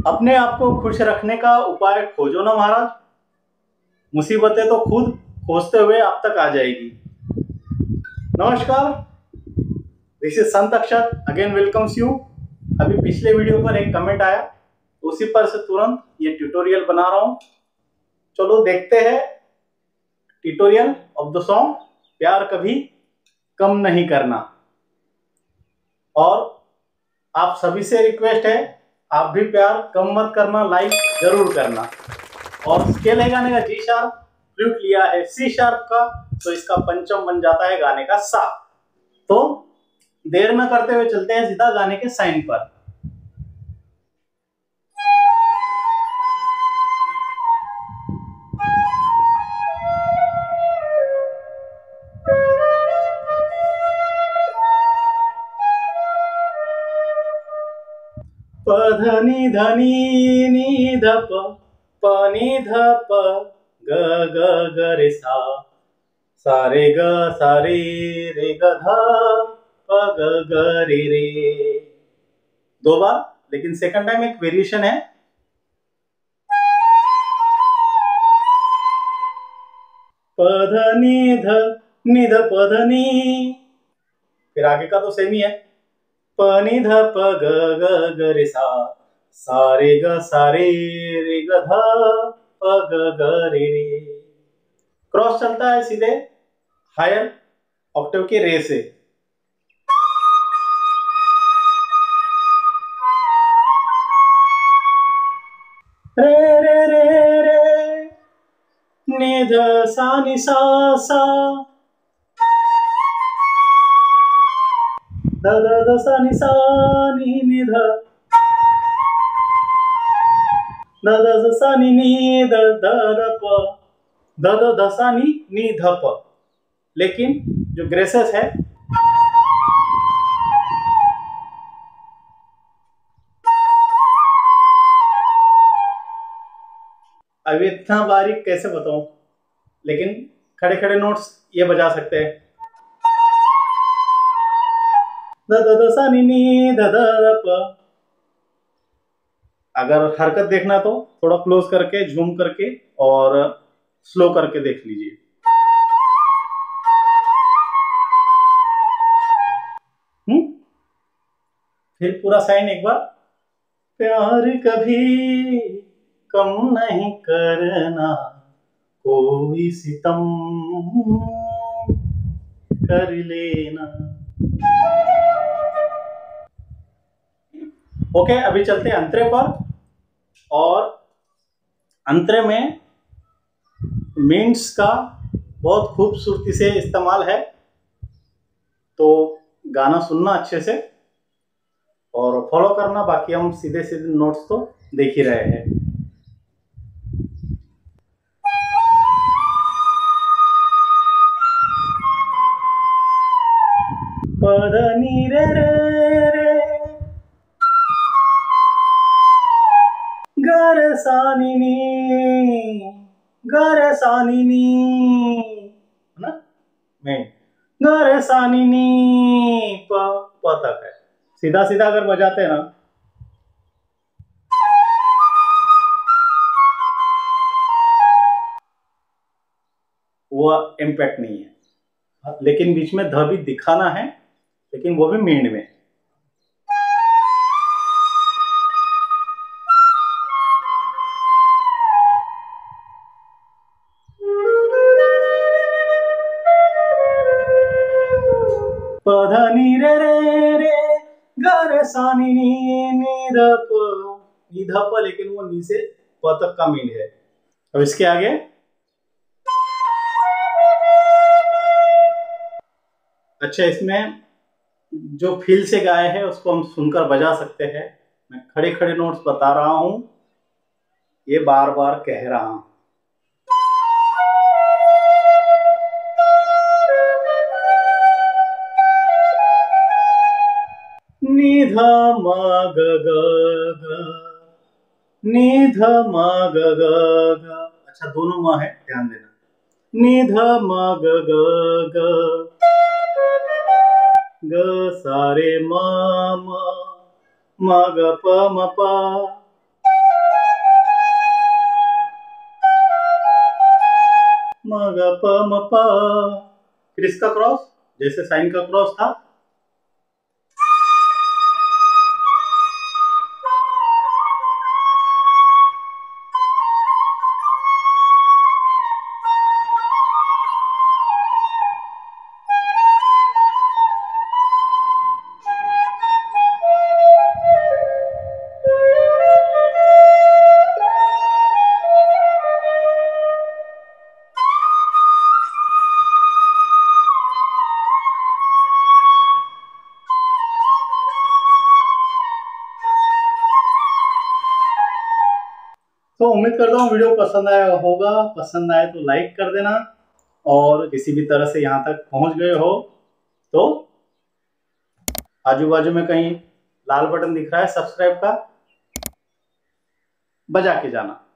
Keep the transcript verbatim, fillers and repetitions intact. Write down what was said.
अपने आप को खुश रखने का उपाय खोजो ना महाराज, मुसीबतें तो खुद खोजते हुए आप तक आ जाएगी। नमस्कार, this is Sant Akshat again welcomes you. अभी पिछले वीडियो पर एक कमेंट आया, उसी पर से तुरंत ये ट्यूटोरियल बना रहा हूँ। चलो देखते हैं ट्यूटोरियल ऑफ द सॉन्ग प्यार कभी कम नहीं करना। और आप सभी से रिक्वेस्ट है, आप भी प्यार कम मत करना, लाइक जरूर करना। और स्केल है गाने का जी शार्प, फ्लूट लिया है सी शार्प का, तो इसका पंचम बन जाता है गाने का सा। तो देर न करते हुए चलते हैं सीधा गाने के साइन पर। प ध नि ध नि नि ध प प नि ध प ग ग ग रे सा सा रे ग सा रे रे ग ध प ग ग रे रे। दो बार, लेकिन सेकंड टाइम एक वेरिएशन है। प ध नि ध नि ध प ध नि, फिर आगे का तो सेम ही है। प नि ध प ग ग ग रे सा सा रे ग सा रे रे ग ध प ग ग रे रे। क्रॉस चलता है सीधे हायर ऑक्टेव के रे से। रे रे रे रे नि ध सा नि सा सा ध ध ध सा नि सा नि नि ध ध ध ध सा नि नि ध ध ध प ध ध ध सा नि नि ध प। लेकिन जो ग्रेसेस है अब इतना बारीक कैसे बताऊं, लेकिन खड़े खड़े नोट्स ये बजा सकते हैं। ध ध ध सा नि नि ध ध ध प। अगर हरकत देखना तो थोड़ा क्लोज करके, झूम करके और स्लो करके देख लीजिए। हम्म फिर पूरा साइन एक बार। प्यार कभी कम नहीं करना, कोई सितम कर लेना। ओके, अभी चलते हैं अंतरे पर। और अंतरे में मीन्स का बहुत खूबसूरती से इस्तेमाल है, तो गाना सुनना अच्छे से और फॉलो करना। बाकी हम सीधे सीधे नोट्स तो देख ही रहे हैं। प ध नि रे रे रे ग रे सा नि नि ग रे सा नि नि, है ना, में ग रे सा नि नि प प तक है। सीधा सीधा अगर बजाते हैं ना, वो इम्पैक्ट नहीं है। लेकिन बीच में ध भी दिखाना है, लेकिन वो भी मींड में। प ध नि रे रे रे ग रे सा नि नि नि ध प नि ध प, लेकिन वो नी से प तक का मींड है। अब इसके आगे अच्छा, इसमें जो फील से गाए हैं उसको हम सुनकर बजा सकते हैं। मैं खड़े खड़े नोट्स बता रहा हूं, ये बार बार कह रहा हूं। नि ध म ग ग ग नि ध म ग ग ग। अच्छा, दोनों म है, ध्यान देना। नि ध म ग ग ग ग सा रे म म म ग प म प म ग प म प। फिर इसका क्रॉस, जैसे साइन का क्रॉस था। तो उम्मीद करता हूँ वीडियो पसंद आया होगा। पसंद आए तो लाइक कर देना, और किसी भी तरह से यहाँ तक पहुंच गए हो तो आजू बाजू में कहीं लाल बटन दिख रहा है सब्सक्राइब का, बजा के जाना।